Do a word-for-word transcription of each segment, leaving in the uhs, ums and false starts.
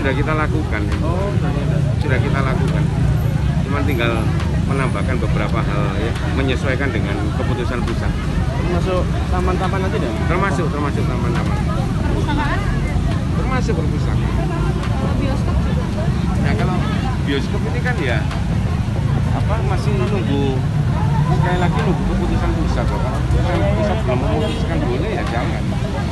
sudah kita lakukan. Oh, sudah kita lakukan. Cuma tinggal menambahkan beberapa hal ya, menyesuaikan dengan keputusan pusat. Termasuk taman-taman nanti deh? Termasuk, termasuk taman-taman. Perpustakaan? Termasuk perpustakaan. Bioskop juga? Nah kalau bioskop ini kan ya apa masih nunggu, sekali lagi nunggu keputusan pusat. Kalau keputusan pusat belum memutuskan boleh ya jangan.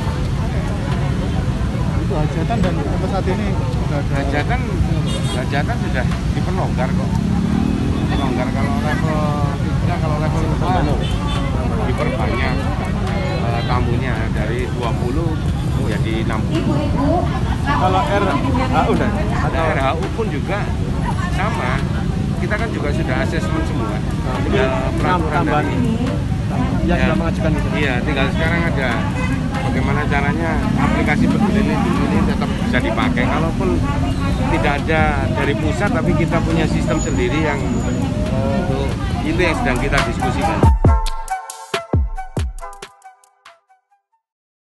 Itu hajatan dan sampai saat ini sudah ada. Hajatan, hajatan sudah diperlonggar kok. Diperlonggar kalau level tiga, kalau level dua diperbanyak uh, tamunya dari dua puluh menjadi enam puluh. Kalau R H U dan Ada R H U pun juga sama. Kita kan juga sudah asesmen semua. Tinggal peraturan dari yang ya, sudah mengajukan itu. Iya, tinggal sekarang ada bagaimana caranya aplikasi peduli lindungi ini tetap bisa dipakai. Kalaupun tidak ada dari pusat, tapi kita punya sistem sendiri yang untuk itu yang sedang kita diskusikan.